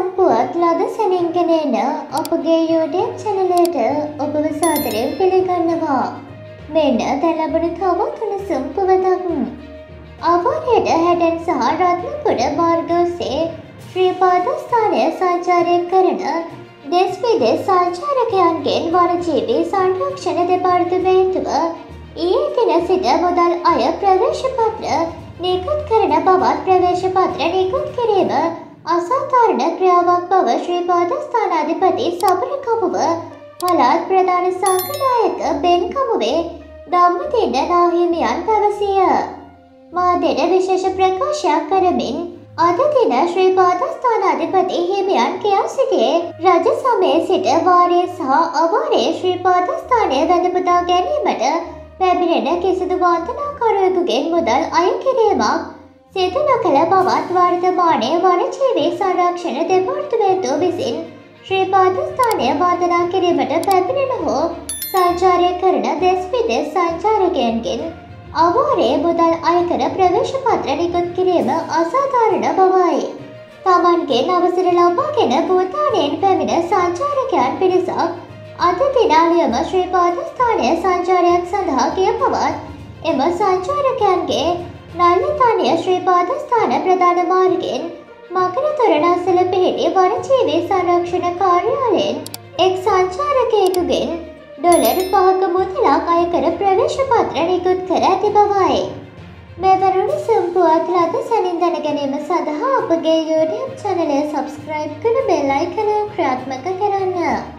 සම්පුවත් ලද සැනින්ගෙනන අපගේ YouTube චැනලයට ඔබව සාදරයෙන් පිළිගන්නවා. මෙන්න දැන් ලැබුණු තවත් උණුසුම් පුවතක්. අවරයට හැඩන් සහ රත්නපුර මාර්ග ඔස්සේ ශ්‍රී පාදස්ථානය සංචාරය කරන දෙස් විදෙස් සංචාරකයන්ගෙන් වනජීවී සංරක්ෂණ දෙපාර්තමේන්තුව ඊයේ දින සිට මුදල් අය ප්‍රවේශ පත්‍ර නිකුත් කරන බවත් ප්‍රවේශ පත්‍ර නිකුත් කිරීම අසාධාරණ ක්‍රියාවක් බව ශ්‍රී පාදස්ථානාධිපති සබරකමුව පළාත් ප්‍රධාන සංඝනායක බෙන්කමුවේ ධම්මදින්න නාහිමියන් පැවසිය. මාධ්‍යට විශේෂ ප්‍රකාශයක් කරමින් අද දින ශ්‍රී පාදස්ථානාධිපති හිමියන් කියා සිටියේ රජ සමයේ සිට වාරයේ සහ අවාරයේ ශ්‍රී පාදස්ථානය වැඳපුදා ගැනීමට පැමිණෙන කිසිදු වාන්තනාකරුවෙකුගෙන් මුදල් අය කිරීමක් සිදු නොකළ බවත් වර්තමානයේ වනජීවී සංරක්ෂණ දෙපාර්තමේන්තුව විසින් ශ්‍රී පාදස්ථානය වන්දනා කිරීමට පැමිණෙන හෝ සංචාරය කරන දෙස් විදෙස් සංචාරකයන්ගෙන් අවාරයේ මුදල් අයකර ප්‍රවේශ පත්‍ර නිකුත් කිරීම අසාධාරණ බවයි. තමන්ගෙන් අවසර ලබාගෙන භූතානයෙන් පැමිණ සංචාරකයන් පිරිසක් අද දිනාලියම ශ්‍රී පාදස්ථානය සංචාරයක් සඳහා ගිය බවත් එම සංචාරකයන්ගේ නල්ලතනිය ශ්‍රී පාදස්ථාන ප්‍රධාන මාර්ගයෙන් මකර තොරණ අසල පිහිටි වනජීවී සංරක්ෂණ කාර්යාලයෙන් එක් සංචාරකයෙකුගෙන් ඩොලර් 5ක මුදලක් අයකර ප්‍රවේශ පත්‍ර නිකුත් කර ඇති බවයි. මෙවැනි සම්පුවත් ලද සැනින් දැන ගැනීම සඳහා අපගේ YouTube චැනලය සබ්ස්ක්‍රයිබ් කර බෙල් අයිකනය ක්‍රියාත්මක කරන්න.